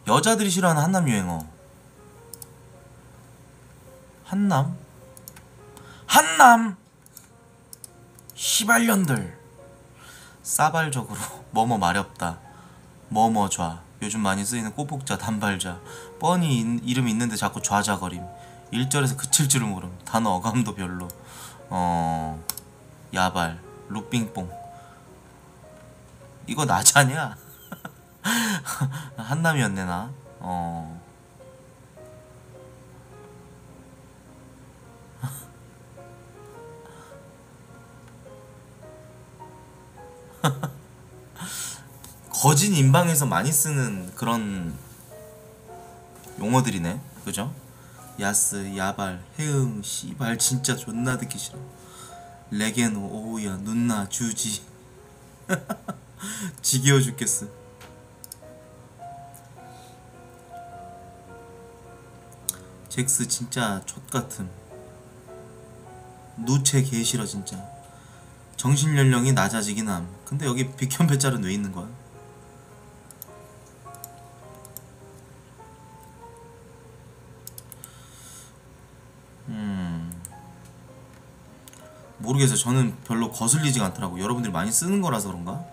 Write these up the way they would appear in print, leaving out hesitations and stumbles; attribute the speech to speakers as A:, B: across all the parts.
A: 여자들이 싫어하는 한남 유행어. 한남? 한남! 시발년들. 싸발적으로 뭐뭐 마렵다, 뭐뭐 좌, 요즘 많이 쓰이는 꼬북자, 단발자, 뻔히 이름 있는데 자꾸 좌자거림, 1절에서 그칠 줄을 모름, 단어 어감도 별로, 야발, 룩빙뽕. 이거 나자냐? 한남이었네 나. 거진 인방에서 많이 쓰는 그런 용어들이네, 그죠? 야스, 야발, 해응, 씨발 진짜 존나 듣기 싫어. 레게노, 오우야, 눈나, 주지. 지겨워 죽겠어. 잭스 진짜 족같음. 누체 개싫어 진짜. 정신연령이 낮아지긴 함. 근데 여기 비켠배짤은 왜 있는 거야? 모르겠어요. 저는 별로 거슬리지가 않더라고. 여러분들이 많이 쓰는 거라서 그런가?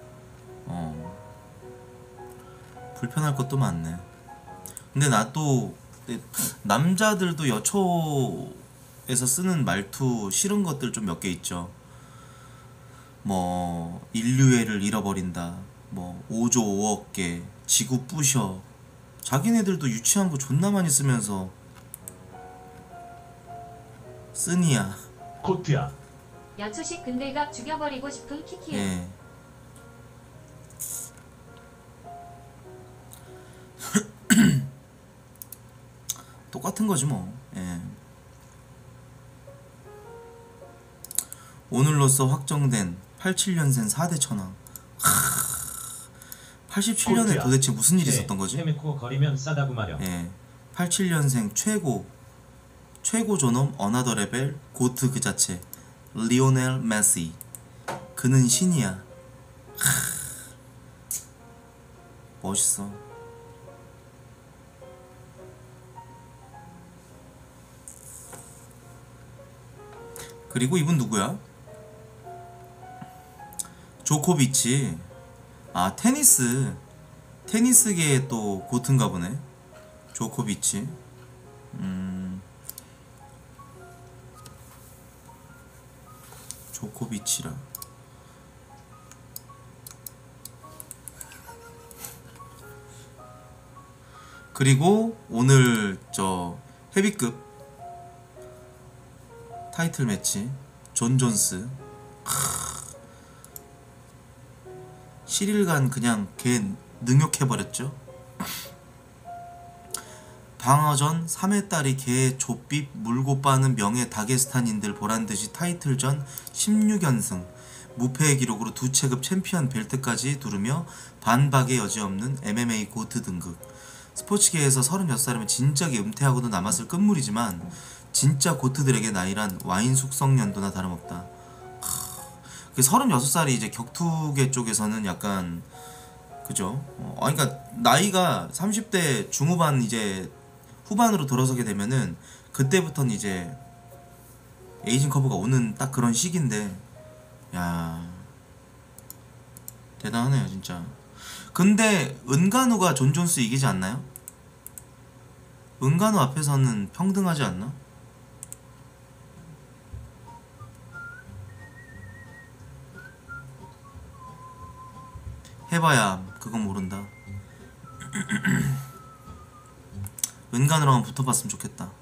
A: 불편할 것도 많네. 근데 나 또 남자들도 여초에서 쓰는 말투 싫은 것들 좀 몇 개 있죠. 뭐 인류애를 잃어버린다, 뭐 5조 5억 개, 지구 부셔. 자기네들도 유치한 거 존나 많이 쓰면서 쓰니야.
B: 코트야.
C: 야초식 근들갑 죽여버리고 싶은 키키요.
A: 예. 똑같은 거지 뭐. 예. 오늘로써 확정된 87년생 4대 천왕. 87년에
B: 코트야.
A: 도대체 무슨 일이 있었던 거지?
B: 헤매코 거리면 싸다구 마렴.
A: 예. 87년생 최고 존엄 어나더 레벨 고트 그 자체 리오넬 메시. 그는 신이야. 멋있어. 그리고 이분 누구야? 조코비치. 아, 테니스계의 또 고트인가 보네. 조코비치. 조코비치라. 그리고 오늘 저 헤비급 타이틀 매치 존 존스. 실일간 그냥 걔 능욕해버렸죠. 방어전 3회딸이 개 좆빕 물고 빠는 명예 다게스탄인들 보란듯이 타이틀전 16연승 무패의 기록으로 2체급 챔피언 벨트까지 두르며 반박의 여지없는 MMA 고트 등극. 스포츠계에서 36살이면 진작에 은퇴하고도 남았을 끝물이지만 진짜 고트들에게 나이란 와인 숙성 연도나 다름없다. 36살이 이제 격투계 쪽에서는 약간 그죠? 그러니까 나이가 30대 중후반 이제 후반으로 들어서게 되면은 그때부터는 이제 에이징 커브가 오는 딱 그런 시기인데, 야 대단하네요 진짜. 근데 은간우가 존 존스 이기지 않나요? 은간우 앞에서는 평등하지 않나? 해봐야 그건 모른다. 은간우랑은 붙어봤으면 좋겠다.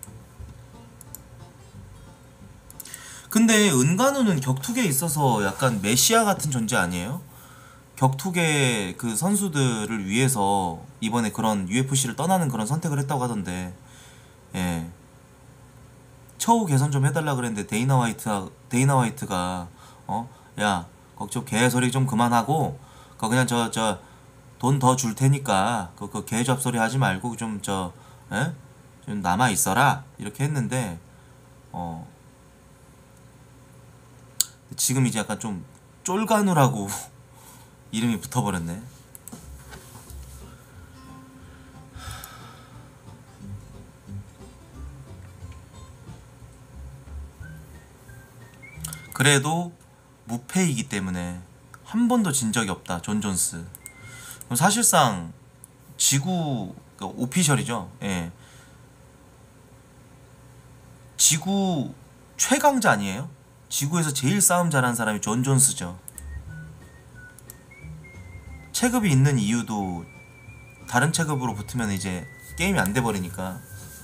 A: 근데 은간우는 격투계에 있어서 약간 메시아 같은 존재 아니에요? 격투계 그 선수들을 위해서 이번에 그런 UFC를 떠나는 그런 선택을 했다고 하던데, 예. 처우 개선 좀 해달라 그랬는데 데이나 화이트가 야 걱정 개소리 좀 그만하고 그냥 저 돈 더 줄 테니까 그 개잡소리 하지 말고 좀 좀 남아 있어라 이렇게 했는데 지금 이제 약간 좀 쫄간우라고 이름이 붙어버렸네. 그래도 무패이기 때문에 한 번도 진 적이 없다. 존 존스. 그럼 사실상 지구 그러니까 오피셜이죠. 예. 지구 최강자 아니에요? 지구에서 제일 싸움 잘하는 사람이 존 존스죠. 체급이 있는 이유도 다른 체급으로 붙으면 이제 게임이 안 돼 버리니까.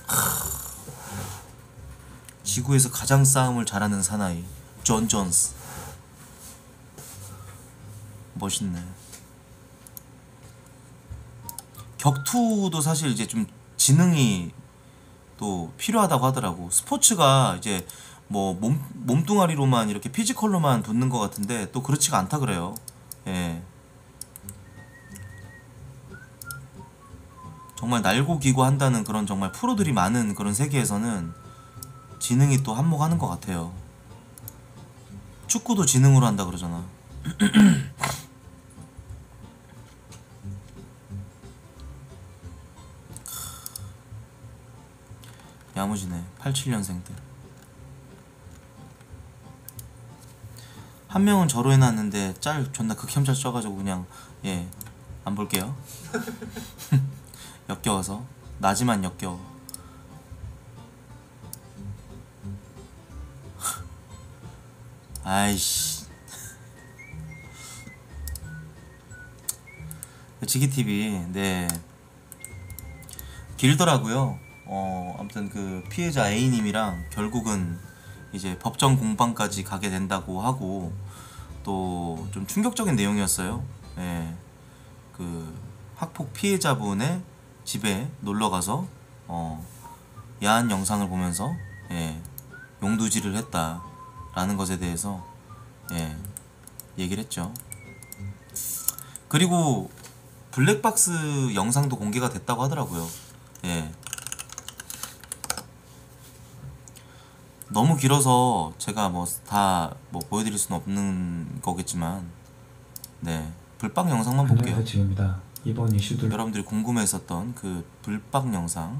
A: 지구에서 가장 싸움을 잘하는 사나이 존 존스. 멋있네. 격투도 사실 이제 좀 지능이 또 필요하다고 하더라고. 스포츠가 이제 뭐 몸뚱아리로만 이렇게 피지컬로만 붙는 것 같은데 또 그렇지가 않다 그래요. 예. 정말 날고 기고 한다는 그런 정말 프로들이 많은 그런 세계에서는 지능이 또 한몫하는 것 같아요. 축구도 지능으로 한다 그러잖아. 야무지네. 87년생들. 한 명은 저로 해놨는데 짤 존나 극혐짤 써가지고 그냥 예 안 볼게요. 역겨워서. 나지만 역겨워. 아이씨. 지기TV 네 길더라고요. 아무튼 그 피해자 A님이랑 결국은 이제 법정 공방까지 가게 된다고 하고 또 좀 충격적인 내용이었어요. 예. 그 학폭 피해자분의 집에 놀러가서 야한 영상을 보면서 예, 용두질을 했다라는 것에 대해서 예, 얘기를 했죠. 그리고 블랙박스 영상도 공개가 됐다고 하더라고요. 예. 너무 길어서 제가 뭐 다 뭐 보여드릴 수는 없는 거겠지만 네 불빵 영상만 볼게요.
D: 안녕하세요, 지입니다. 이번 이슈들
A: 여러분들이 궁금해했었던 그 불빵 영상.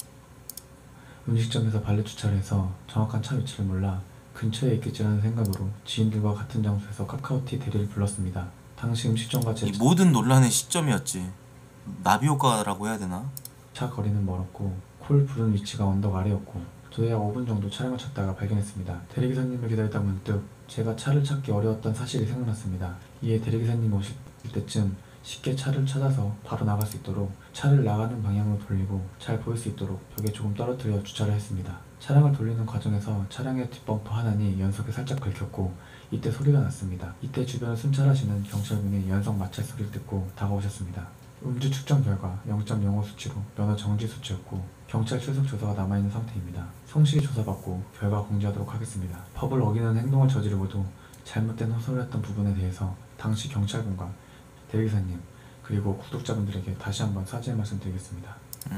D: 음식점에서 발렛 주차를 해서 정확한 차 위치를 몰라 근처에 있겠지라는 생각으로 지인들과 같은 장소에서 카카오티 대리를 불렀습니다. 당시 음식점과 제
A: 이 모든 논란의 시점이었지. 나비 효과라고 해야 되나?
D: 차 거리는 멀었고 콜 부른 위치가 언덕 아래였고 저희 약 5분 정도 차량을 찾다가 발견했습니다. 대리기사님을 기다리다 문득 제가 차를 찾기 어려웠던 사실이 생각났습니다. 이에 대리기사님 오실 때쯤 쉽게 차를 찾아서 바로 나갈 수 있도록 차를 나가는 방향으로 돌리고 잘 보일 수 있도록 벽에 조금 떨어뜨려 주차를 했습니다. 차량을 돌리는 과정에서 차량의 뒷범퍼 하나니 연석에 살짝 긁혔고 이때 소리가 났습니다. 이때 주변을 순찰하시는 경찰분이 연석 마찰 소리를 듣고 다가오셨습니다. 음주 측정 결과 0.05 수치로 면허 정지 수치였고 경찰 출석 조사가 남아있는 상태입니다. 성실히 조사받고 결과 공지하도록 하겠습니다. 법을 어기는 행동을 저지르고도 잘못된 호소를 했던 부분에 대해서 당시 경찰분과 대리기사님 그리고 구독자분들에게 다시 한번 사죄의 말씀 드리겠습니다.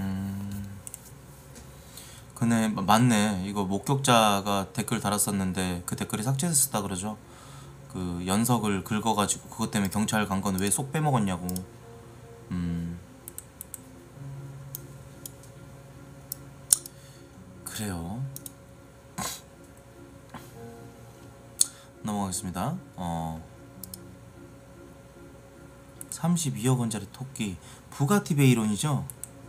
A: 그네 맞네. 이거 목격자가 댓글 달았었는데 그 댓글이 삭제됐었다 그러죠. 그 연석을 긁어가지고 그것 때문에 경찰 간 건 왜 쏙 빼먹었냐고. 그래요. 넘어가겠습니다. 32억 원짜리 토끼 부가티 베이론이죠?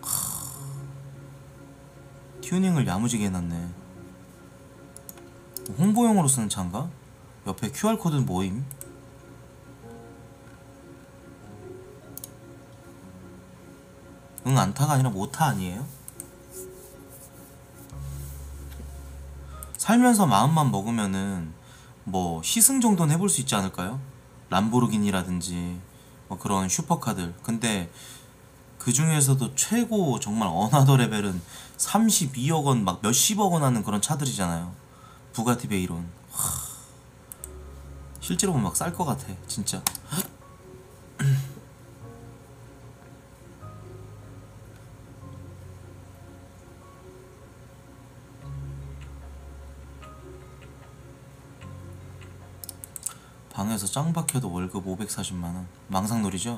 A: 튜닝을 야무지게 해놨네. 홍보용으로 쓰는 차인가? 옆에 QR코드는 뭐임? 응 안타가 아니라 모타 아니에요? 살면서 마음만 먹으면은 뭐 시승 정도는 해볼 수 있지 않을까요? 람보르기니라든지 뭐 그런 슈퍼카들. 근데 그 중에서도 최고 정말 어나더 레벨은 32억 원 막 몇십억 원 하는 그런 차들이잖아요. 부가티 베이론. 실제로 보면 막 쌀 것 같아 진짜. 방에서 짱 박혀도 월급 540만원. 망상놀이죠?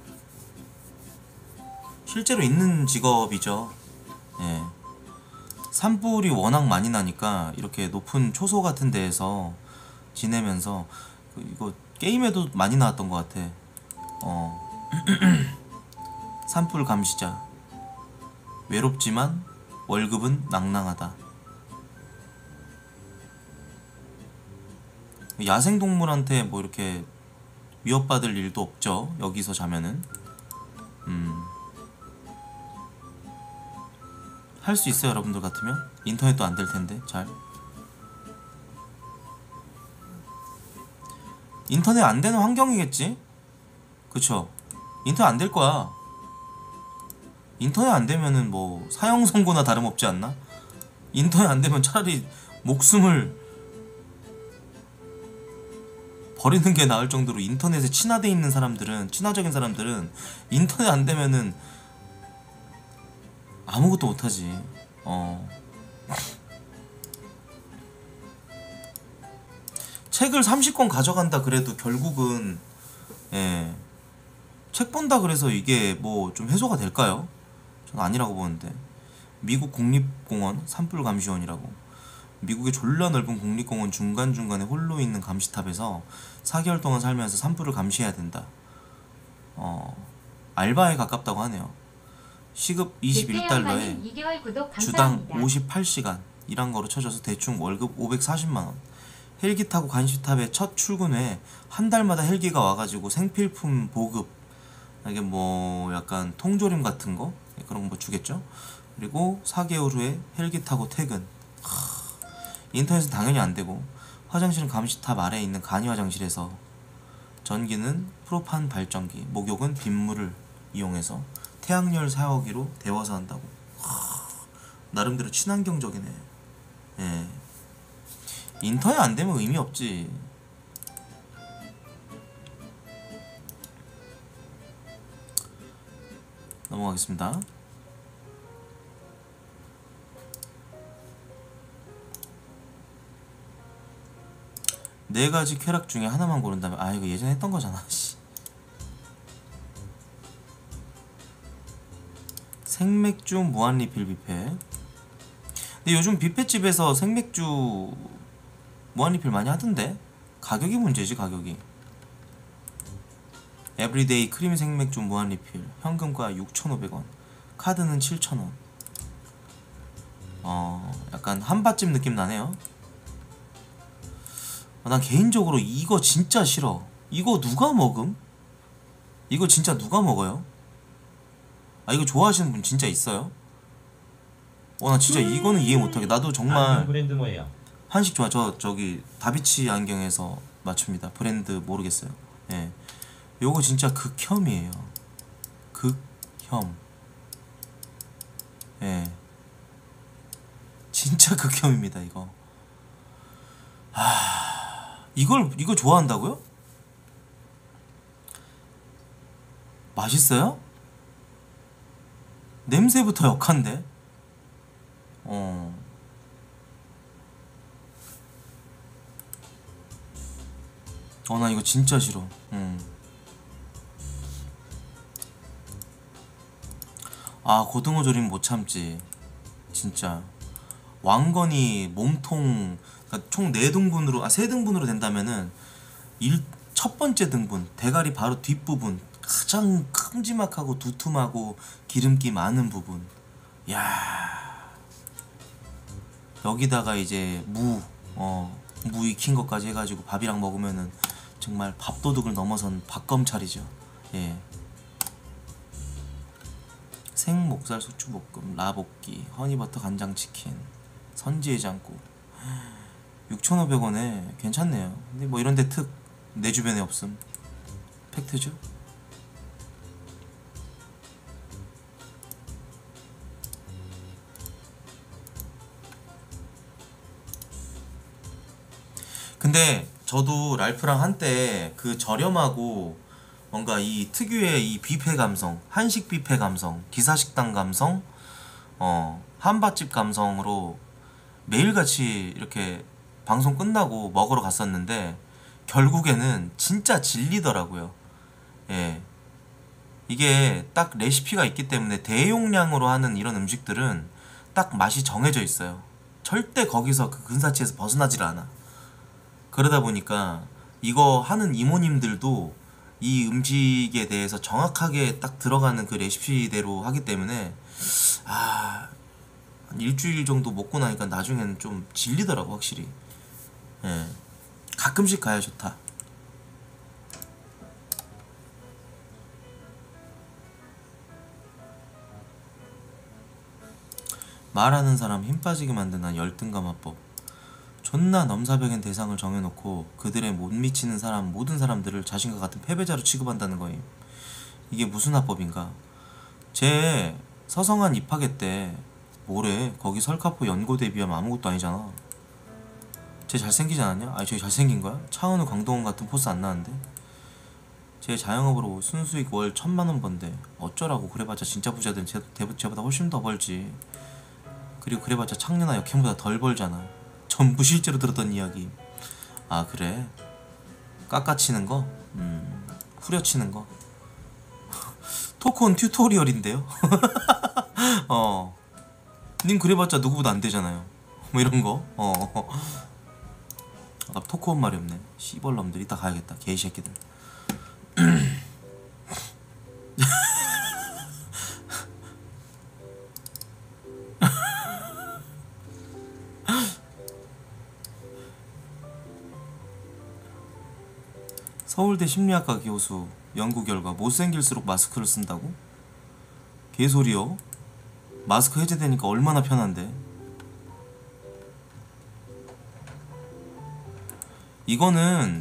A: 실제로 있는 직업이죠. 예. 산불이 워낙 많이 나니까 이렇게 높은 초소 같은 데에서 지내면서 이거 게임에도 많이 나왔던 것 같아. 산불 감시자. 외롭지만 월급은 낭낭하다. 야생동물한테 뭐 이렇게 위협받을 일도 없죠. 여기서 자면은. 할 수 있어요, 여러분들 같으면. 인터넷도 안 될 텐데. 잘. 인터넷 안 되는 환경이겠지? 그쵸? 인터넷 안 될 거야. 인터넷 안 되면은 뭐 사형 선고나 다름없지 않나? 인터넷 안 되면 차라리 목숨을 버리는 게 나을 정도로 인터넷에 친화돼 있는 사람들은, 친화적인 사람들은 인터넷 안 되면은 아무것도 못하지. 책을 30권 가져간다 그래도 결국은 책 본다 그래서 이게 뭐 좀 해소가 될까요? 저는 아니라고 보는데. 미국 국립공원 산불감시원이라고. 미국의 졸라 넓은 국립공원 중간중간에 홀로 있는 감시탑에서 4개월 동안 살면서 산불을 감시해야 된다. 알바에 가깝다고 하네요. 시급 21달러에
C: 2개월 구독
A: 주당
C: 감사합니다.
A: 58시간 일한 거로 쳐져서 대충 월급 540만원. 헬기 타고 감시탑에 첫 출근 후에 한 달마다 헬기가 와가지고 생필품 보급, 이게 뭐 약간 통조림 같은 거 그런 거 주겠죠. 그리고 4개월 후에 헬기 타고 퇴근. 인터넷은 당연히 안 되고, 화장실은 감시탑 아래에 있는 간이 화장실에서, 전기는 프로판 발전기, 목욕은 빗물을 이용해서 태양열 샤워기로 데워서 한다고. 나름대로 친환경적이네. 예. 인터넷 안 되면 의미 없지. 넘어가겠습니다. 네 가지 쾌락 중에 하나만 고른다면, 아 이거 예전에 했던 거잖아. 씨. 생맥주 무한리필 뷔페. 근데 요즘 뷔페집에서 생맥주 무한리필 많이 하던데? 가격이 문제지, 가격이. 에브리데이 크림 생맥주 무한리필, 현금가 6,500원, 카드는 7,000원. 약간 한밭집 느낌 나네요. 난 개인적으로 이거 진짜 싫어. 이거 누가 먹음? 이거 진짜 누가 먹어요? 아 이거 좋아하시는 분 진짜 있어요? 나 진짜 이거는 이해 못하게. 나도
B: 안경
A: 정말
B: 브랜드 뭐예요?
A: 한식 좋아. 저기 다비치 안경에서 맞춥니다. 브랜드 모르겠어요. 예, 요거 진짜 극혐이에요. 극혐. 예, 진짜 극혐입니다 이거. 이거 좋아한다고요? 맛있어요? 냄새부터 역한데? 나 이거 진짜 싫어. 고등어 조림 못 참지. 진짜. 왕건이 몸통, 그러니까 총 4등분으로, 3등분으로 된다면은 첫 번째 등분, 대가리 바로 뒷부분, 가장 큼지막하고 두툼하고 기름기 많은 부분. 야, 여기다가 이제 무 익힌 것까지 해가지고 밥이랑 먹으면은 정말 밥도둑을 넘어선 밥검찰이죠. 예. 생목살 수추볶음, 라볶이, 허니버터 간장치킨, 선지해장국. 6,500원에 괜찮네요. 근데 뭐 이런데 특 내 주변에 없음. 팩트죠? 근데 저도 랄프랑 한때 그 저렴하고 뭔가 이 특유의 이 뷔페 감성, 한식 뷔페 감성, 기사식당 감성, 한밭집 감성으로 매일같이 이렇게 방송 끝나고 먹으러 갔었는데 결국에는 진짜 질리더라고요. 예. 이게 딱 레시피가 있기 때문에 대용량으로 하는 이런 음식들은 딱 맛이 정해져 있어요. 절대 거기서 그 근사치에서 벗어나질 않아. 그러다 보니까 이거 하는 이모님들도 이 음식에 대해서 정확하게 딱 들어가는 그 레시피대로 하기 때문에 한 일주일 정도 먹고 나니까 나중에는 좀 질리더라고 확실히. 예. 가끔씩 가야 좋다. 말하는 사람 힘 빠지게 만드는 열등감화법. 존나 넘사벽인 대상을 정해놓고 그들의 못 미치는 사람 모든 사람들을 자신과 같은 패배자로 취급한다는 거임. 이게 무슨 화법인가? 쟤 서성한 입학회 때 뭐래? 거기 설카포 연고대 비하면 아무것도 아니잖아. 쟤 잘생기지 않았냐? 아니 쟤 잘생긴 거야? 차은우 강동원 같은 포스 안 나는데? 쟤 자영업으로 순수익 월 1000만원 번대. 어쩌라고. 그래봤자 진짜 부자들은 쟤보다 훨씬 더 벌지. 그리고 그래봤자 창녀나 역행보다 덜 벌잖아. 전부 실제로 들었던 이야기. 아 그래? 깎아치는 거? 후려치는 거? 토크온 튜토리얼인데요? 님 그래봤자 누구보다 안 되잖아요. 뭐 이런 거? 아까 토크온 말이 없네. 씨벌놈들 이따 가야겠다. 개새끼들. 서울대 심리학과 교수 연구 결과 못생길수록 마스크를 쓴다고? 개소리요? 마스크 해제되니까 얼마나 편한데? 이거는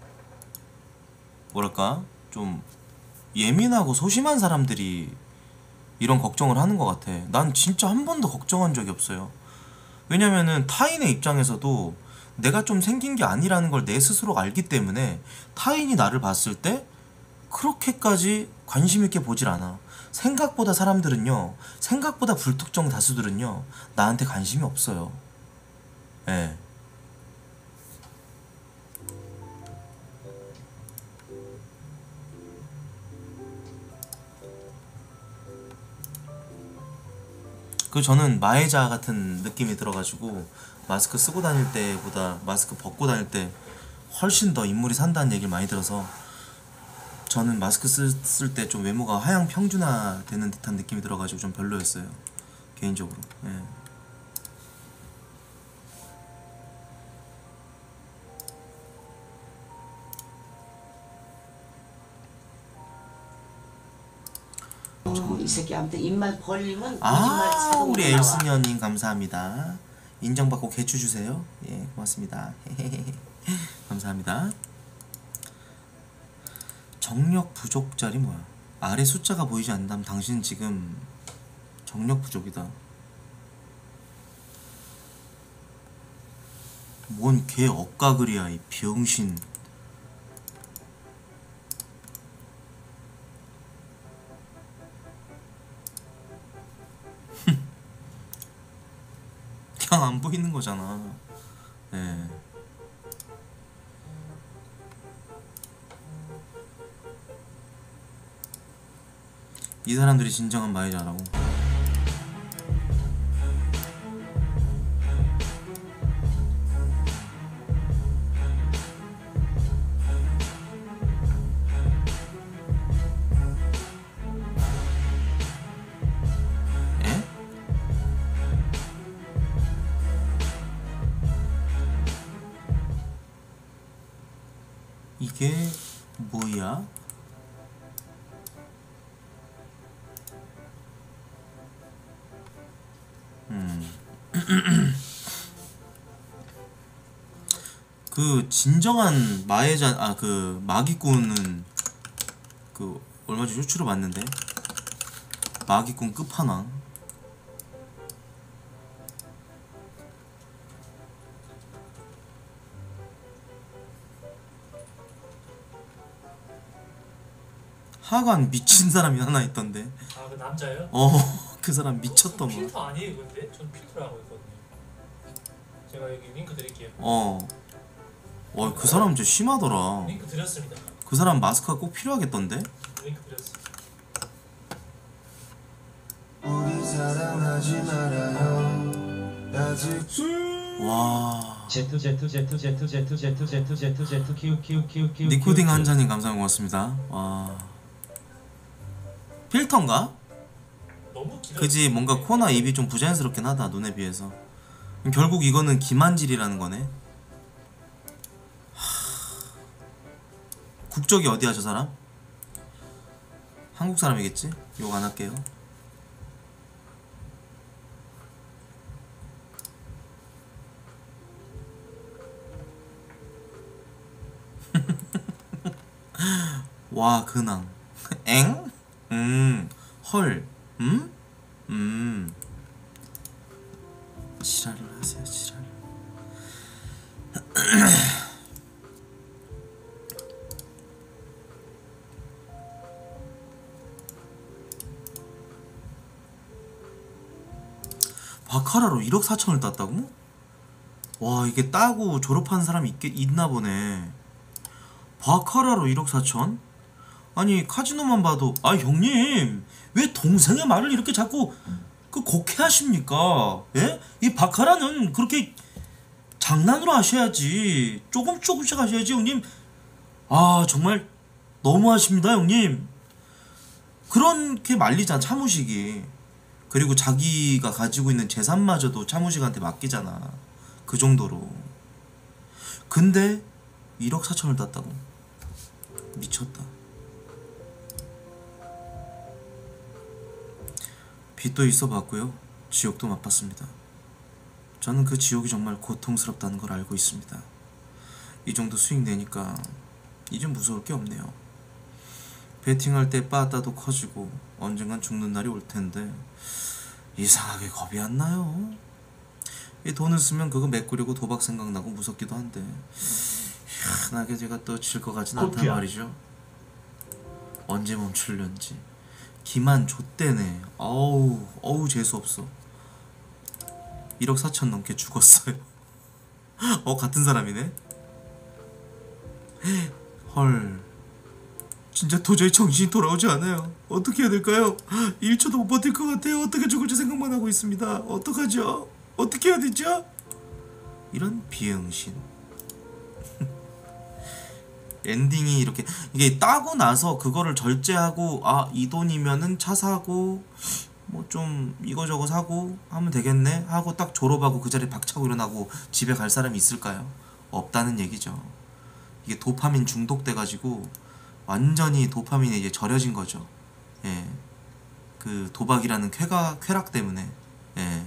A: 뭐랄까 좀 예민하고 소심한 사람들이 이런 걱정을 하는 것 같아. 난 진짜 한 번도 걱정한 적이 없어요. 왜냐면은 타인의 입장에서도 내가 좀 생긴 게 아니라는 걸 내 스스로 알기 때문에 타인이 나를 봤을 때 그렇게까지 관심 있게 보질 않아. 생각보다 사람들은요, 생각보다 불특정 다수들은요 나한테 관심이 없어요. 예. 그 저는 마혜자 같은 느낌이 들어가지고 마스크 쓰고 다닐 때보다 마스크 벗고 다닐 때 훨씬 더 인물이 산다는 얘기를 많이 들어서 저는 마스크 쓸 때 좀 외모가 하향 평준화 되는 듯한 느낌이 들어가지고 좀 별로였어요. 개인적으로. 예.
E: 이 새끼 아무튼 입만 벌리면 거짓말 자동으로
A: 우리
E: 나와.
A: 엘스니언님 감사합니다. 인정받고 개추 주세요. 예, 고맙습니다. 감사합니다. 정력 부족자리 뭐야? 아래 숫자가 보이지 않는다면 당신은 지금 정력 부족이다. 뭔 개 억가글이야 이 병신. 그냥 안 보이는 거잖아. 예. 이 사람들이 진정한 마이자라고. 에? 이게 뭐야? 그 진정한 마혜자 그 마기꾼은 그 얼마 전에 쇼츠로 봤는데 마기꾼 끝판왕. 하관 미친 사람이 하나 있던데.
F: 아 그 남자요?
A: 그 사람 미쳤더만.
F: 필터 아니에요 근데? 전 필터를 하고 있거든요. 제가 여기 링크 드릴게요.
A: 그 사람 진짜 심하더라.
F: 링크 드렸습니다.
A: 그 사람 마스크가 꼭 필요하겠던데?
F: 링크 드렸습니다.
A: 와.
B: ZZZZZZZZ 키우
A: 니코딩 한자님 감사합니다. 고맙습니다. 와. 필터인가?
F: 너무 길어.
A: 그지 뭔가 코나 입이 좀 부자연스럽긴 하다 눈에 비해서. 결국 이거는 기만질이라는 거네. 국적이 어디야 저 사람? 한국 사람이겠지? 욕 안 할게요. 와 근황. 엥? 헐. 지랄을 하세요 지랄. 바카라로 1억 4천을 땄다고? 와 이게 따고 졸업한 사람이 있나 보네. 바카라로 1억 4천? 아니 카지노만 봐도 아 형님 왜 동생의 말을 이렇게 자꾸 그 곡해하십니까? 예? 이 바카라는 그렇게 장난으로 하셔야지. 조금씩 하셔야지 형님. 아 정말 너무하십니다 형님. 그렇게 말리잖아 차무식이. 그리고 자기가 가지고 있는 재산마저도 차무식한테 맡기잖아. 그 정도로. 근데 1억 4천을 땄다고? 미쳤다. 빚도 있어봤고요. 지옥도 맛봤습니다. 저는 그 지옥이 정말 고통스럽다는 걸 알고 있습니다. 이 정도 수익 내니까 이제 무서울 게 없네요. 베팅할 때 빠따도 커지고 언젠간 죽는 날이 올 텐데 이상하게 겁이 안 나요. 이 돈을 쓰면 그거 메꾸려고 도박 생각나고 무섭기도 한데 희한하게 제가 또 질 것 같진 않단 말이죠. 언제 멈출련지. 기만 좆대네. 어우 재수없어. 1억 4천 넘게 죽었어요. 같은 사람이네. 헐 진짜 도저히 정신이 돌아오지 않아요. 어떻게 해야 될까요? 1초도 못 버틸 것 같아요. 어떻게 죽을지 생각만 하고 있습니다. 어떡하죠? 어떻게 해야 되죠? 이런 비응신. 엔딩이 이렇게 이게 따고 나서 그거를 절제하고 아 이 돈이면은 차 사고 뭐 좀 이거저거 사고 하면 되겠네 하고 딱 졸업하고 그 자리에 박차고 일어나고 집에 갈 사람이 있을까요? 없다는 얘기죠. 이게 도파민 중독돼가지고 완전히 도파민에 이제 절여진 거죠. 예, 그 도박이라는 쾌락 때문에. 예.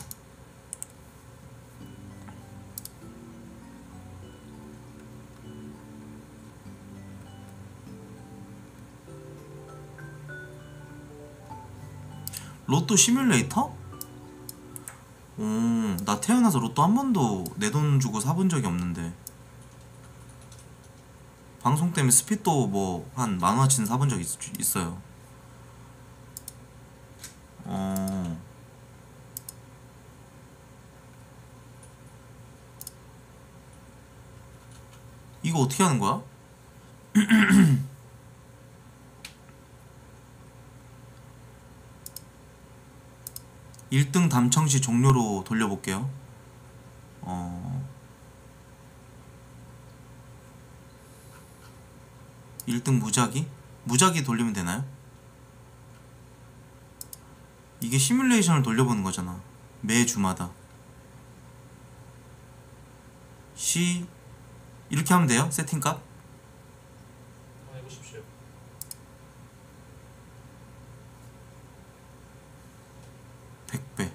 A: 로또 시뮬레이터? 나 태어나서 로또 한 번도 내 돈 주고 사본 적이 없는데. 방송 때문에 스피또 뭐 한 10,000원어치는 사본 적 있어요. 이거 어떻게 하는 거야? 1등 담청시 종료로 돌려볼게요. 1등 무작위? 무작위 돌리면 되나요? 이게 시뮬레이션을 돌려보는 거잖아. 매 주마다. 이렇게 하면 돼요? 세팅값?
F: 해보십시오.
A: 100배.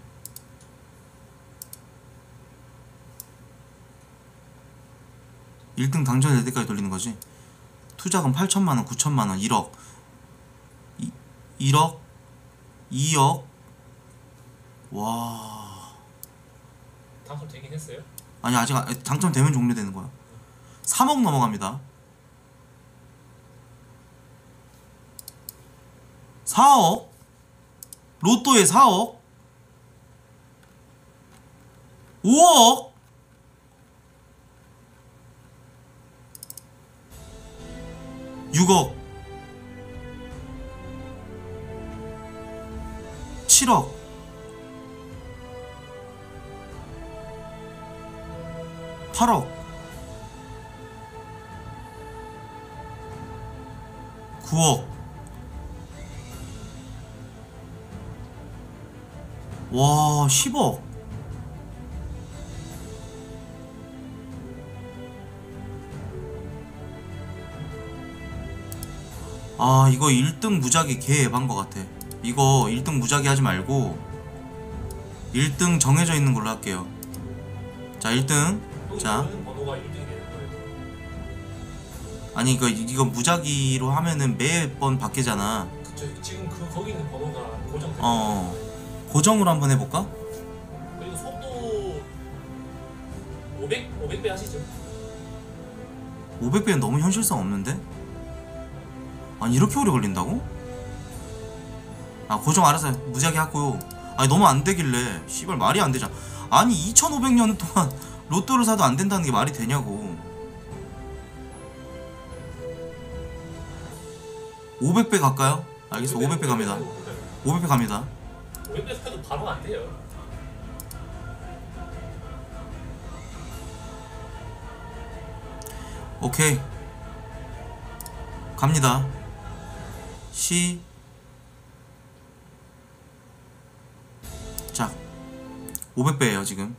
A: 일등 당첨될 때까지 돌리는 거지. 투자금 8천만원, 9천만원, 1억 1억 2억. 와.
F: 당첨 되긴 했어요?
A: 아니 아직 당첨되면 종료되는 거야. 3억 넘어갑니다. 4억? 로또에 4억? 5억? 6억 7억 8억 9억 와 10억 아 이거 1등 무작위 개 에반 것 같아. 이거 1등 무작위 하지 말고 1등 정해져 있는 걸로 할게요. 자 1등 자
F: 번호가 1등이 되는 거예요.
A: 아니 이거 무작위로 하면은 매번 바뀌잖아.
F: 그쵸. 지금 거기 있는 번호가 고정돼.
A: 고정으로 한번 해볼까?
F: 그리고 속도 500배 하시죠.
A: 500배는 너무 현실성 없는데? 아니 이렇게 오래 걸린다고? 아 고정 알아서 무작위 하고요. 아니 너무 안 되길래 씨발 말이 안 되잖아. 아니 2500년 동안 로또를 사도 안 된다는 게 말이 되냐고. 500배 갈까요? 알겠어 500배 갑니다. 500배 갑니다.
F: 500배 사도 바로 안 돼요.
A: 오케이 갑니다. 시작 500배예요 지금.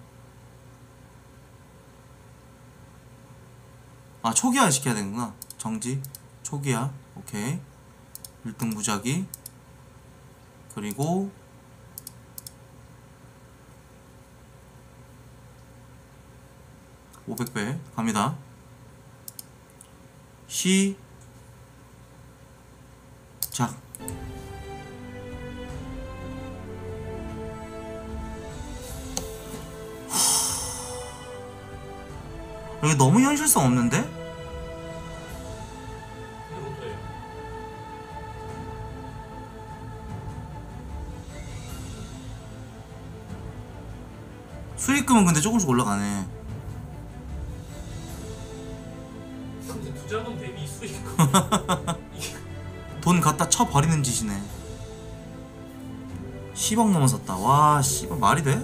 A: 아 초기화 시켜야 되는구나. 정지 초기화 오케이 1등 무작위 그리고 (500배) 갑니다. 시작 이게 너무 현실성 없는데?
F: 이게 로또예요.
A: 수익금은 근데 조금씩 올라가네.
F: 근데 투자금 대비 수익금
A: 돈 갖다 쳐버리는 짓이네. 10억 넘어섰다. 와 씨발 말이 돼?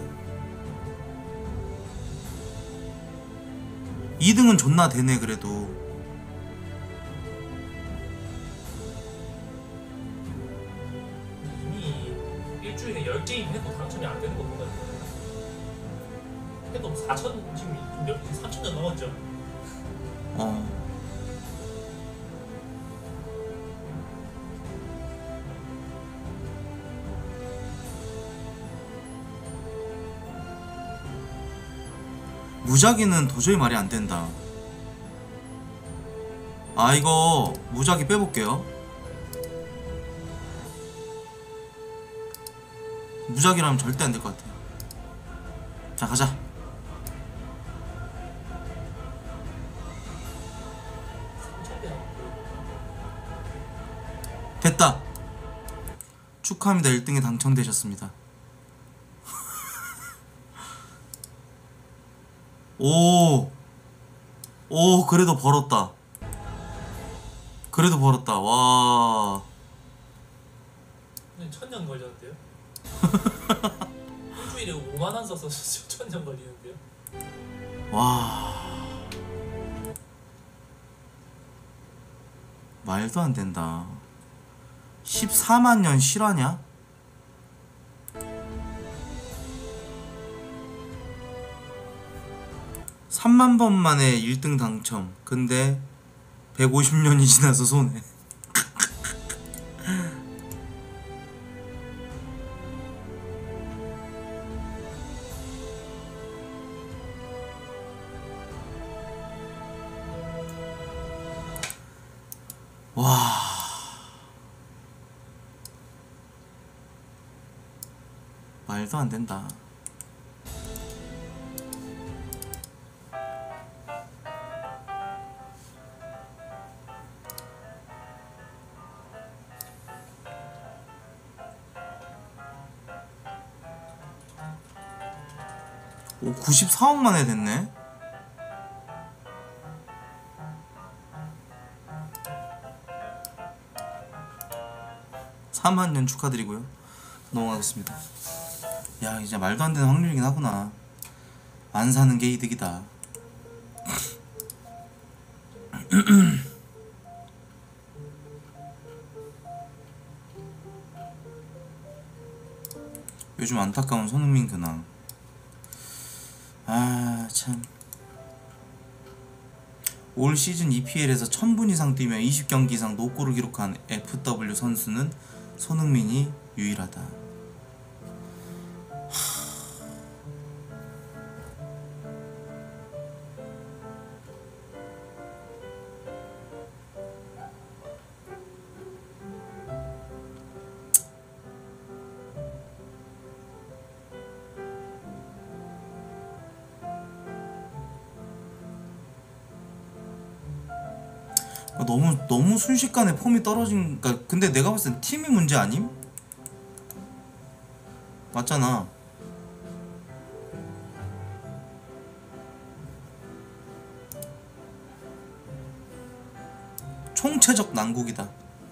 A: 2등은 존나 되네 그래도.
F: 이미 일주일에 10게임 해도 당첨이 안 되는 것보다 해도 4천 지금 3천년 넘었죠.
A: 무작위는 도저히 말이 안 된다. 아 이거 무작위 빼볼게요. 무작위라면 절대 안 될 것 같아. 자 가자. 됐다. 축하합니다. 1등에 당첨되셨습니다. 오 그래도 벌었다. 그래도 벌었다. 와
F: 근데 1000년 걸렸는데요? 일주일에 5만원 써서 1000년 걸리는데요?
A: 와 말도 안 된다. 14만 년 실화냐? (3만 번) 만에 1등 당첨. 근데 150년이 지나서 손해. 와 말도 안 된다. 오 94억 만에 됐네. (3만년) 축하드리고요. 넘어가겠습니다. 야 이제 말도 안 되는 확률이긴 하구나. 안 사는 게 이득이다. 요즘 안타까운 손흥민 근황. 아 참. 올 시즌 EPL에서 1000분 이상 뛰며 20경기 이상 노골을 기록한 FW 선수는 손흥민이 유일하다. 너무 순식간에 폼이 떨어진. 그러니까 근데 내가 봤을 땐 팀이 문제 아님? 맞잖아. 총체적 난국이다.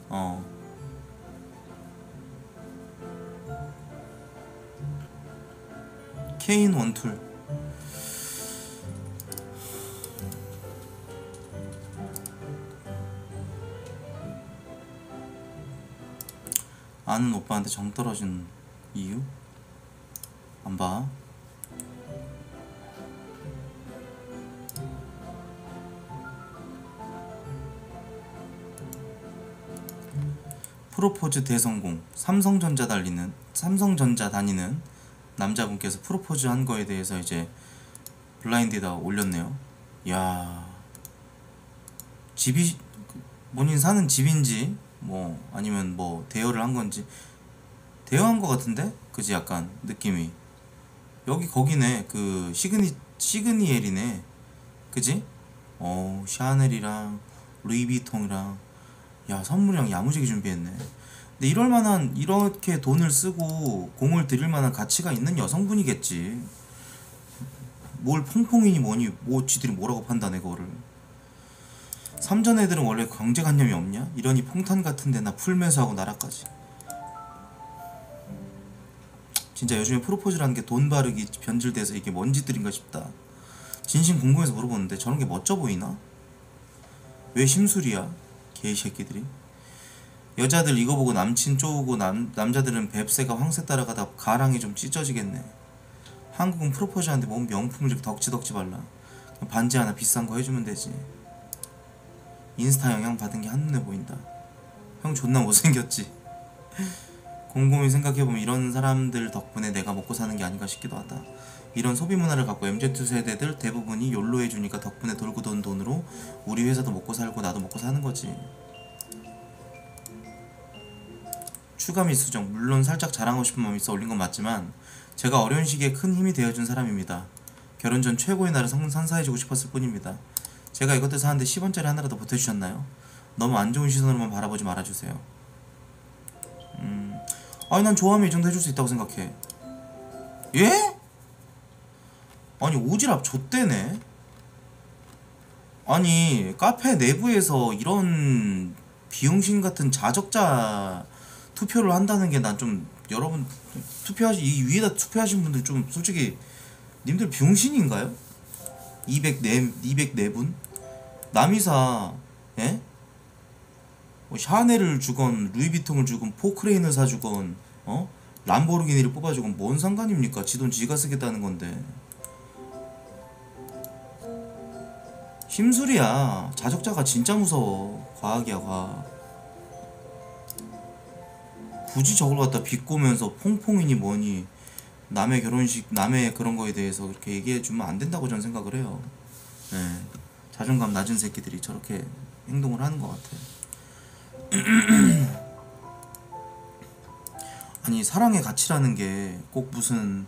A: 케인 원툴. 아는 오빠한테 정 떨어진 이유? 안 봐. 프로포즈 대성공. 삼성전자 다니는 남자분께서 프로포즈 한 거에 대해서 이제 블라인드에다 올렸네요. 야, 집이 본인 사는 집인지 뭐 아니면 뭐 대여를 한 건지 대여한 거 같은데? 그지? 약간 느낌이 여기 거기네. 그 시그니엘이네. 그지? 샤넬이랑 루이비통이랑. 야, 선물이랑 야무지게 준비했네. 근데 이럴만한, 이렇게 돈을 쓰고 공을 들일 만한 가치가 있는 여성분이겠지. 뭘 퐁퐁이니 뭐니 뭐 지들이 뭐라고 판단해 그거를. 삼전 애들은 원래 경제관념이 없냐? 이러니 폭탄 같은데 나 풀매수하고 나라까지. 진짜 요즘에 프로포즈라는 게 돈 바르기 변질돼서 이게 뭔 짓들인가 싶다. 진심 궁금해서 물어보는데 저런 게 멋져 보이나? 왜 심술이야? 개새끼들이. 여자들 이거 보고 남친 쪼우고 남자들은 뱁새가 황새 따라가다 가랑이 좀 찢어지겠네. 한국은 프로포즈 하는데 뭔 명품을 이렇게 덕지덕지 발라. 반지 하나 비싼 거 해주면 되지. 인스타 영향 받은 게 한눈에 보인다. 형 존나 못생겼지. 곰곰이 생각해보면 이런 사람들 덕분에 내가 먹고 사는 게 아닌가 싶기도 하다. 이런 소비 문화를 갖고 MZ세대들 대부분이 욜로 해주니까 덕분에 돌고 돈 돈으로 우리 회사도 먹고 살고 나도 먹고 사는 거지. 추가미 수정. 물론 살짝 자랑하고 싶은 마음이 있어 올린 건 맞지만 제가 어려운 시기에 큰 힘이 되어준 사람입니다. 결혼 전 최고의 날을 선사해주고 싶었을 뿐입니다. 제가 이것들 사는데 10원짜리 하나라도 보태주셨나요? 너무 안 좋은 시선으로만 바라보지 말아주세요. 아니 난 좋아하면 이 정도 해줄 수 있다고 생각해. 예? 아니 오지랖 좆대네. 아니 카페 내부에서 이런 비용신 같은 자적자 투표를 한다는 게 난 좀, 여러분 이 위에다 투표하신 분들 좀 솔직히 님들 비용신인가요? 204분? 남이사 예? 뭐 샤넬을 주건 루이비통을 주건 포크레인을 사주건 람보르기니를 뽑아주건 뭔 상관입니까? 지 돈 지가 쓰겠다는 건데. 심술이야. 자적자가 진짜 무서워. 과학이야 과학. 굳이 저걸 갖다 비꼬면서 퐁퐁이니 뭐니 남의 결혼식 남의 그런 거에 대해서 그렇게 얘기해주면 안 된다고 저는 생각을 해요. 네. 자존감 낮은 새끼들이 저렇게 행동을 하는 것 같아. 아니 사랑의 가치라는 게 꼭 무슨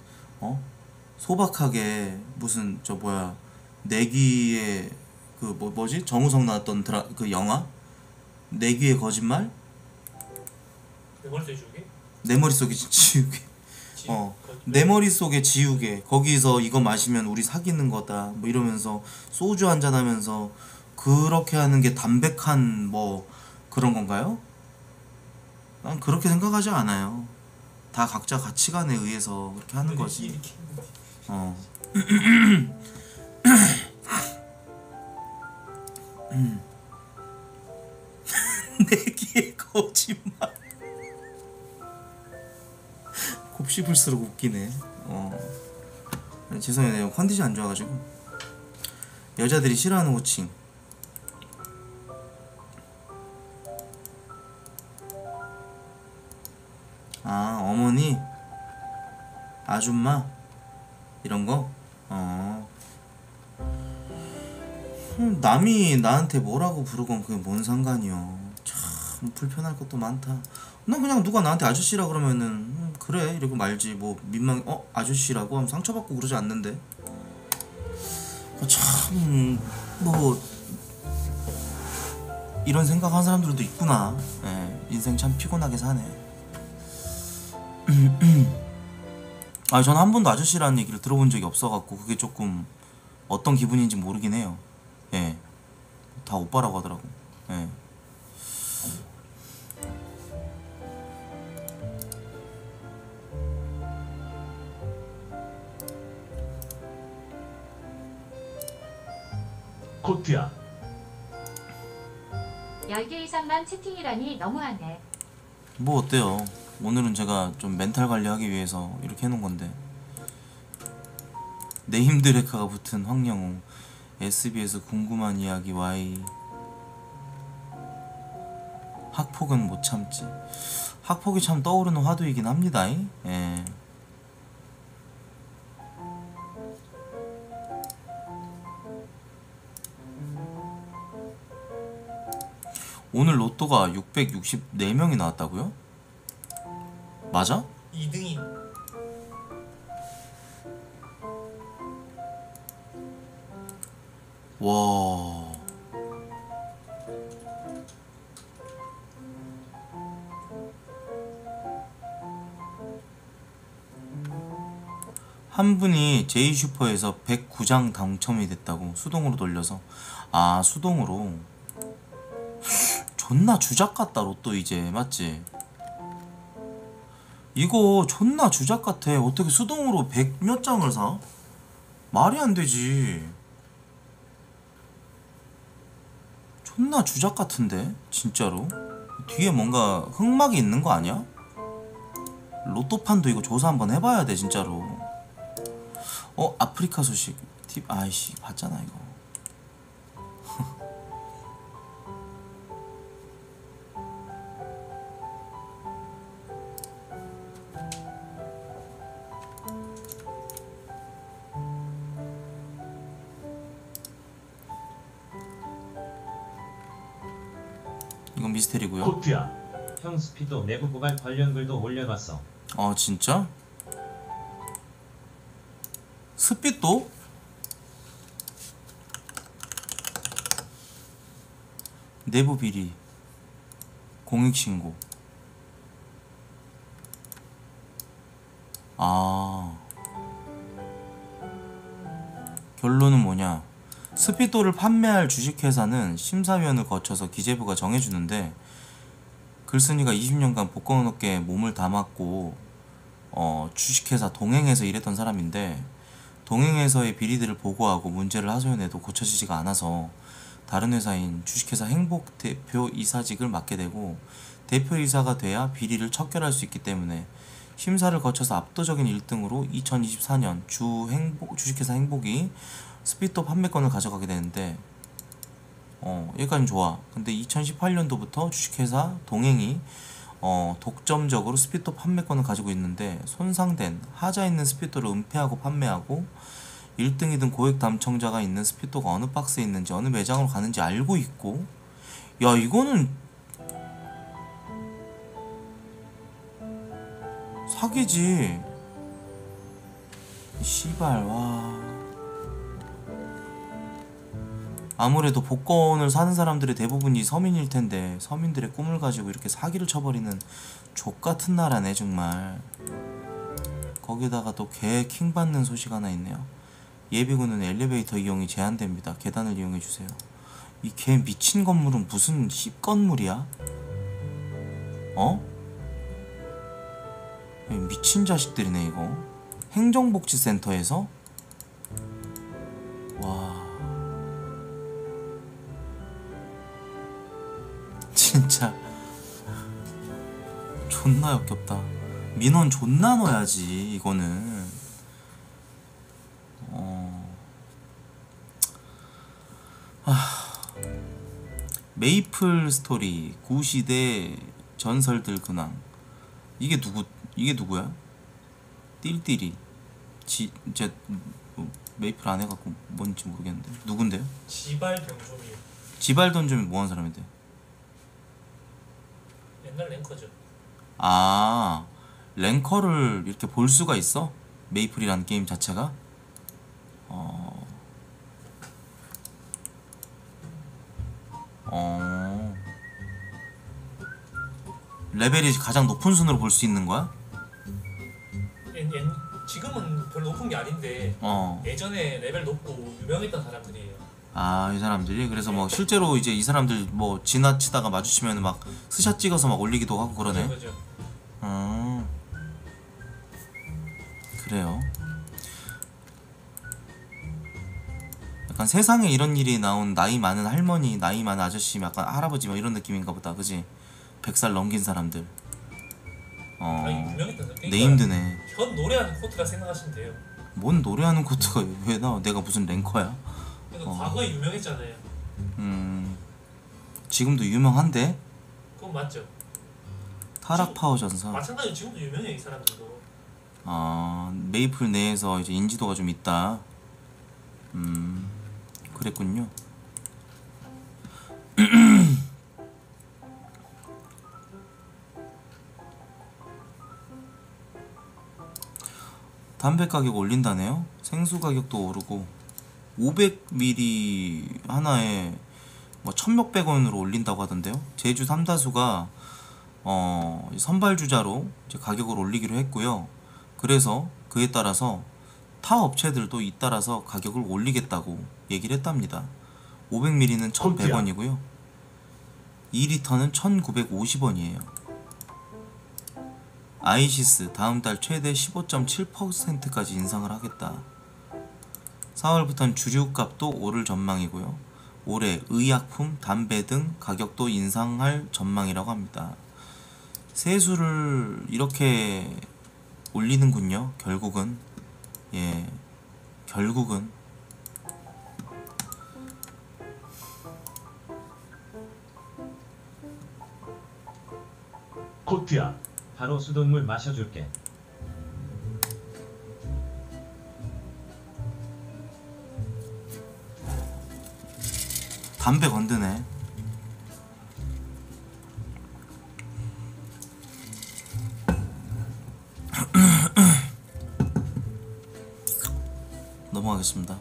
A: 소박하게 무슨 저 뭐야 내귀의 그 뭐지 정우성 나왔던 그 영화 내귀의 거짓말?
F: 내 머릿속에 지우개?
A: 내 머릿속에 지우개. 내 머릿속에 지우개. 거기서 이거 마시면 우리 사귀는 거다 뭐 이러면서 소주 한잔 하면서 그렇게 하는 게 담백한 뭐 그런 건가요? 난 그렇게 생각하지 않아요. 다 각자 가치관에 의해서 그렇게 하는 거지. 내기의 거짓말. 곱씹을수록 웃기네. 죄송해요. 내가 컨디션 안 좋아가지고. 여자들이 싫어하는 호칭. 아, 어머니, 아줌마 이런 거. 남이 나한테 뭐라고 부르건 그게 뭔 상관이요. 참 불편할 것도 많다. 난 그냥 누가 나한테 아저씨라 그러면은 그래 이러고 말지. 뭐 민망해 아저씨라고 하면 상처받고 그러지 않는데. 참 뭐 이런 생각하는 사람들도 있구나. 예, 인생 참 피곤하게 사네. 아, 저는 한 번도 아저씨라는 얘기를 들어본 적이 없어갖고 그게 조금 어떤 기분인지 모르긴 해요. 예, 다 오빠라고 하더라고. 예.
B: 코트야.
C: 10개 이상만 채팅이라니 너무하네.
A: 뭐 어때요? 오늘은 제가 좀 멘탈 관리하기 위해서 이렇게 해놓은 건데. 네임드레카가 붙은 황영우. SBS 궁금한 이야기 Y. 학폭은 못 참지. 학폭이 참 떠오르는 화두이긴 합니다. 예. 오늘 로또가 664명이 나왔다고요? 맞아?
F: 2등이
A: 와. 한 분이 제이슈퍼에서 109장 당첨이 됐다고. 수동으로 돌려서. 아, 수동으로. 존나 주작 같다 로또 이제. 맞지? 이거 존나 주작 같아. 어떻게 수동으로 100몇 장을 사? 말이 안 되지. 존나 주작 같은데 진짜로. 뒤에 뭔가 흑막이 있는 거 아니야? 로또판도 이거 조사 한번 해봐야 돼 진짜로. 아프리카 소식 팁. 아이씨 봤잖아 이거. 이건 미스테리고요.
B: 코트야. 형 스피도 내부 고발 관련 글도 올려놨어.
A: 아 진짜? 스피또? 내부 비리 공익신고. 아, 결론은 뭐냐? 스피또를 판매할 주식회사는 심사위원을 거쳐서 기재부가 정해주는데, 글쓴이가 20년간 복권업계에 몸을 담았고 주식회사 동행에서 일했던 사람인데, 동행에서의 비리들을 보고하고 문제를 하소연해도 고쳐지지가 않아서 다른 회사인 주식회사 행복 대표이사직을 맡게 되고, 대표이사가 돼야 비리를 척결할 수 있기 때문에 심사를 거쳐서 압도적인 1등으로 2024년 주식회사 행복이 스피또 판매권을 가져가게 되는데, 여기까지는 좋아. 근데 2018년도부터 주식회사 동행이 독점적으로 스피또 판매권을 가지고 있는데, 손상된 하자 있는 스피또를 은폐하고 판매하고 1등이든 고액 당첨자가 있는 스피또가 어느 박스에 있는지 어느 매장으로 가는지 알고 있고. 야 이거는 사기지. 씨발. 와, 아무래도 복권을 사는 사람들의 대부분이 서민일 텐데 서민들의 꿈을 가지고 이렇게 사기를 쳐버리는 족같은 나라네 정말. 거기다가 또 개 킹받는 소식 하나 있네요. 예비군은 엘리베이터 이용이 제한됩니다. 계단을 이용해주세요. 이 개 미친 건물은 무슨 씹건물이야? 미친 자식들이네 이거. 행정복지센터에서? 와, 진짜 존나 역겹다. 민원 존나 넣어야지 이거는. 메이플 스토리 구시대 전설들 근황. 이게 누구야? 띨띨이 이제 메이플 안 해갖고 뭔지 모르겠는데 누군데요?
F: 지발 병좀이요.
A: 지발 던점이 뭐하는 사람인데?
F: 옛날 랭커죠.
A: 아, 랭커를 이렇게 볼 수가 있어? 메이플이라는 게임 자체가? 레벨이 가장 높은 순으로 볼 수 있는 거야?
F: 지금은 별로 높은 게 아닌데 예전에 레벨 높고 유명했던 사람들이에요.
A: 아, 이 사람들이? 그래서 뭐 실제로 이제 이 사람들 뭐 지나치다가 마주치면 막 스샷 찍어서 막 올리기도 하고 그러네.
F: 그죠.
A: 그래요. 약간 세상에 이런 일이 나온 나이 많은 할머니, 나이 많은 아저씨, 약간 할아버지 뭐 이런 느낌인가 보다. 그지? 100살 넘긴 사람들.
F: 아니 유명했던 사람.
A: 네 힘드네.
F: 현 노래하는 코트라 생각하시면 돼요.
A: 뭔 노래하는 코트가 왜 나와? 내가 무슨 랭커야?
F: 그러니까 과거에 유명했잖아요.
A: 지금도 유명한데?
F: 그건 맞죠.
A: 타락 파워 전사.
F: 마찬가지로 지금도 유명해 이 사람들도.
A: 아, 메이플 내에서 이제 인지도가 좀 있다. 그랬군요. 담배 가격 올린다네요? 생수 가격도 오르고 500ml 하나에 뭐 천몇백 원으로 올린다고 하던데요. 제주 삼다수가 선발주자로 이제 가격을 올리기로 했고요. 그래서 그에 따라서 타 업체들도 잇따라서 가격을 올리겠다고 얘기를 했답니다. 500ml는 1,100원이고요 2리터는 1,950원이에요 아이시스 다음달 최대 15.7%까지 인상을 하겠다. 4월부터는 주류값도 오를 전망이고요. 올해 의약품, 담배 등 가격도 인상할 전망이라고 합니다. 세수를 이렇게 올리는군요. 결국은. 예, 결국은.
B: 코트야, 바로 수돗물 마셔줄게.
A: 담배 건드네. 넘어가겠습니다.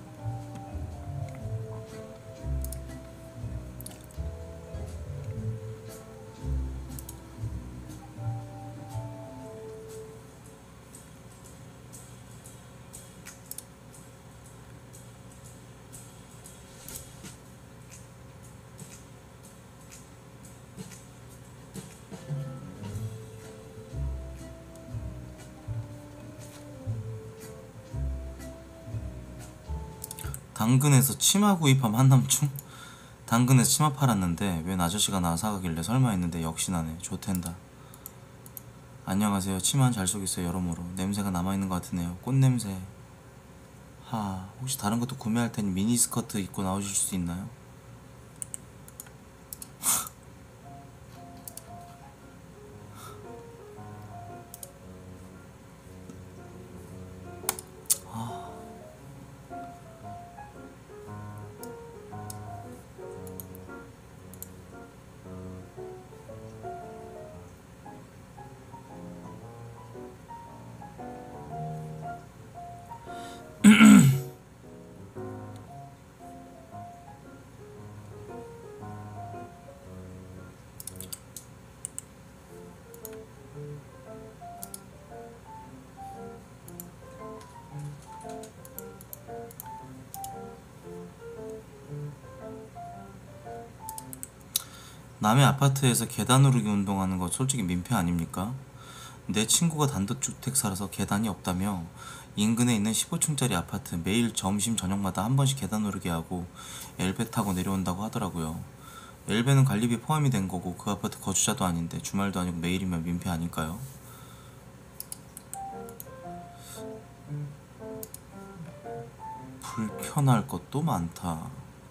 A: 당근에서 치마 구입함 한남충? 당근에서 치마 팔았는데 웬 아저씨가 나와 사가길래 설마 했는데 역시나네. 좋텐다. 안녕하세요. 치마는 잘 속였어요. 여러모로 냄새가 남아있는 것 같으네요. 꽃냄새. 하, 혹시 다른 것도 구매할 테니 미니스커트 입고 나오실 수 있나요? 남의 아파트에서 계단 오르기 운동하는 거 솔직히 민폐 아닙니까? 내 친구가 단독주택 살아서 계단이 없다며 인근에 있는 15층짜리 아파트 매일 점심 저녁마다 한 번씩 계단 오르기 하고 엘베 타고 내려온다고 하더라고요. 엘베는 관리비 포함이 된 거고 그 아파트 거주자도 아닌데 주말도 아니고 매일이면 민폐 아닐까요? 불편할 것도 많다.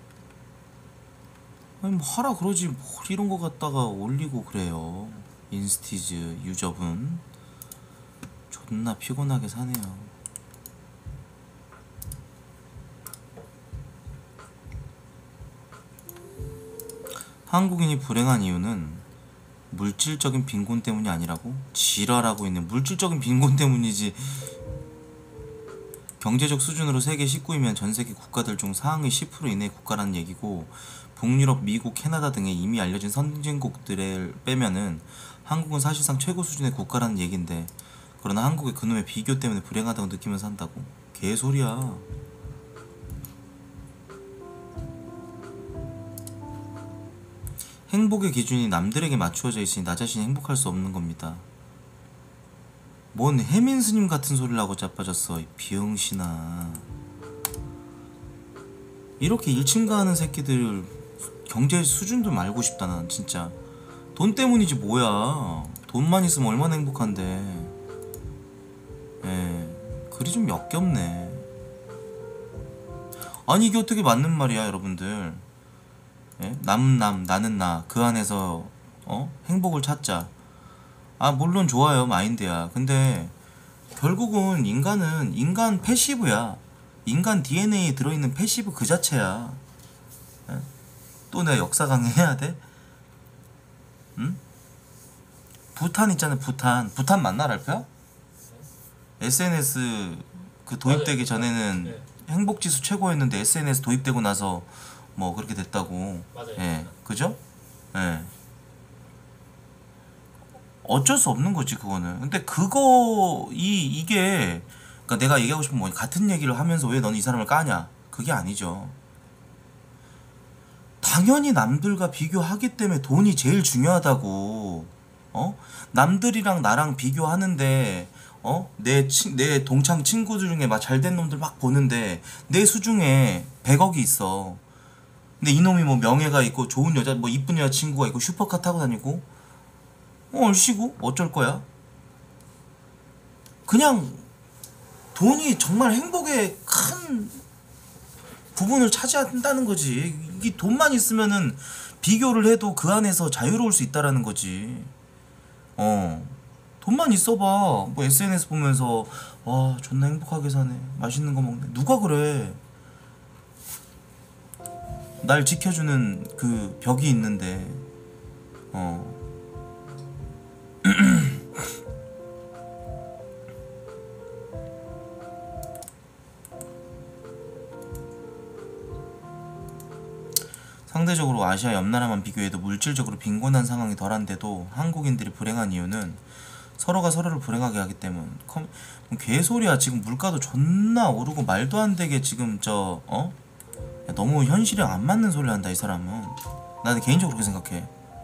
A: 아니 뭐 하라 그러지 뭘 이런 거 갖다가 올리고 그래요. 인스티즈 유저분 존나 피곤하게 사네요. 한국인이 불행한 이유는 물질적인 빈곤 때문이 아니라고? 지랄하고 있네. 물질적인 빈곤 때문이지. 경제적 수준으로 세계 19위면 전세계 국가들 중 상위 10% 이내의 국가라는 얘기고, 북유럽, 미국, 캐나다 등의 이미 알려진 선진국들을 빼면은 한국은 사실상 최고 수준의 국가라는 얘긴데, 그러나 한국의 그놈의 비교 때문에 불행하다고 느끼면서 산다고? 개소리야. 행복의 기준이 남들에게 맞추어져 있으니 나 자신이 행복할 수 없는 겁니다. 뭔 해민 스님 같은 소리를 하고 자빠졌어 이 비응신아. 이렇게 일침가하는 새끼들 경제 수준 좀 알고 싶다. 난 진짜 돈 때문이지 뭐야. 돈만 있으면 얼마나 행복한데. 글이 좀 역겹네. 아니 이게 어떻게 맞는 말이야 여러분들. 나는 나 그 안에서 행복을 찾자. 아 물론 좋아요 마인드야. 근데 결국은 인간은 인간 패시브야. 인간 DNA에 들어있는 패시브 그 자체야. 또 내가 역사 강의해야 돼? 응? 부탄 있잖아. 부탄 맞나 랄프야? SNS 그 도입되기 전에는
F: 네.
A: 행복지수 최고였는데 SNS 도입되고 나서 뭐 그렇게 됐다고.
F: 맞아요.
A: 예, 그죠? 예. 어쩔 수 없는 거지 그거는. 근데 이게 그러니까 내가 얘기하고 싶은 뭐 같은 얘기를 하면서 왜 넌 이 사람을 까냐? 그게 아니죠. 당연히 남들과 비교하기 때문에 돈이 제일 중요하다고. 남들이랑 나랑 비교하는데 내 동창 친구들 중에 막 잘된 놈들 막 보는데 내 수중에 100억이 있어. 근데 이놈이 뭐 명예가 있고 좋은 여자 뭐 이쁜 여자친구가 있고 슈퍼카 타고 다니고 얼씨구 어쩔 거야? 그냥 돈이 정말 행복의 큰 부분을 차지한다는 거지. 이게 돈만 있으면은 비교를 해도 그 안에서 자유로울 수 있다라는 거지. 돈만 있어봐. 뭐 SNS 보면서 와 존나 행복하게 사네. 맛있는 거 먹네. 누가 그래? 날 지켜주는 그 벽이 있는데 상대적으로 아시아 옆 나라만 비교해도 물질적으로 빈곤한 상황이 덜한데도 한국인들이 불행한 이유는 서로가 서로를 불행하게 하기 때문. 개소리야. 지금 물가도 존나 오르고 말도 안 되게 지금 야, 너무 현실이랑 안 맞는 소리를 한다 이 사람은. 나는 개인적으로 그렇게 생각해.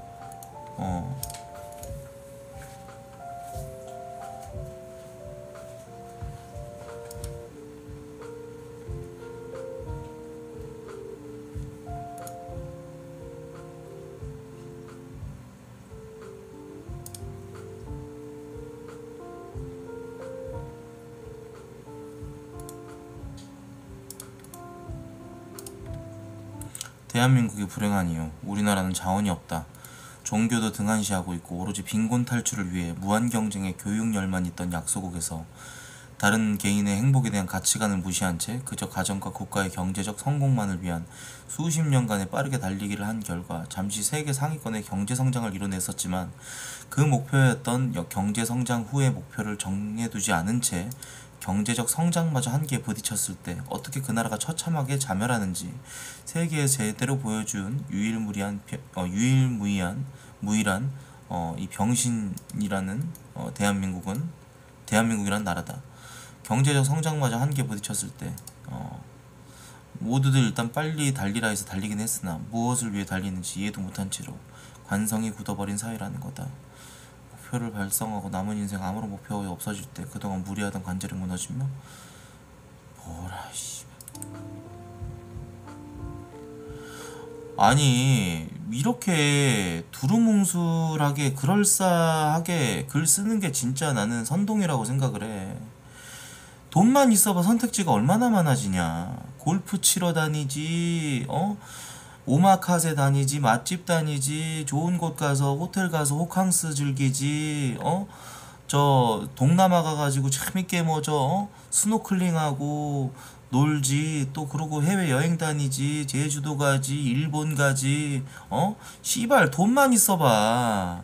A: 대한민국이 불행한 이유. 우리나라는 자원이 없다. 종교도 등한시하고 있고 오로지 빈곤 탈출을 위해 무한 경쟁의 교육 열만 있던 약소국에서 다른 개인의 행복에 대한 가치관을 무시한 채 그저 가정과 국가의 경제적 성공만을 위한 수십 년간의 빠르게 달리기를 한 결과 잠시 세계 상위권의 경제성장을 이뤄냈었지만 그 목표였던 경제성장 후의 목표를 정해두지 않은 채 경제적 성장마저 한계에 부딪혔을 때 어떻게 그 나라가 처참하게 자멸하는지 세계에 제대로 보여준 유일무이한 이 병신이라는 대한민국이란 나라다. 경제적 성장마저 한계에 부딪혔을 때 모두들 일단 빨리 달리라 해서 달리긴 했으나 무엇을 위해 달리는지 이해도 못한 채로 관성이 굳어버린 사회라는 거다. 목표를 달성하고 남은 인생 아무런 목표가 없어질 때 그동안 무리하던 관절이 무너지며 뭐라 씨. 아니 이렇게 두루뭉술하게 그럴싸하게 글 쓰는 게 진짜 나는 선동이라고 생각을 해. 돈만 있어봐 선택지가 얼마나 많아지냐. 골프 치러 다니지, 오마카세 다니지, 맛집 다니지, 좋은 곳 가서 호텔 가서 호캉스 즐기지, 저 동남아 가가지고 재밌게 뭐죠, 스노클링하고 놀지. 또 그러고 해외 여행 다니지, 제주도 가지, 일본 가지. 씨발 돈만 있어봐.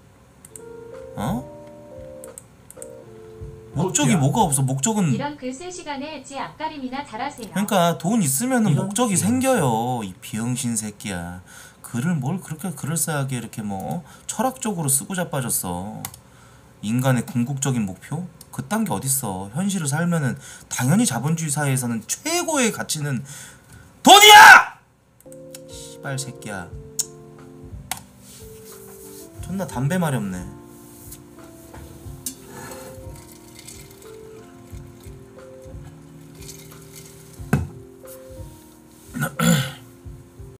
A: 목적이 뭐가 없어. 목적은
C: 이런 글 쓸 시간에 제 앞가림이나 잘하세요.
A: 그러니까 돈 있으면은
D: 이런
A: 목적이
D: 거지.
A: 생겨요. 이 비응신 새끼야. 글을 뭘 그렇게 그럴싸하게 이렇게 뭐 철학적으로 쓰고 자빠졌어. 인간의 궁극적인 목표? 그딴 게 어딨어. 현실을 살면은 당연히 자본주의 사회에서는 최고의 가치는 돈이야! 씨발 새끼야. 존나 담배 마렵네.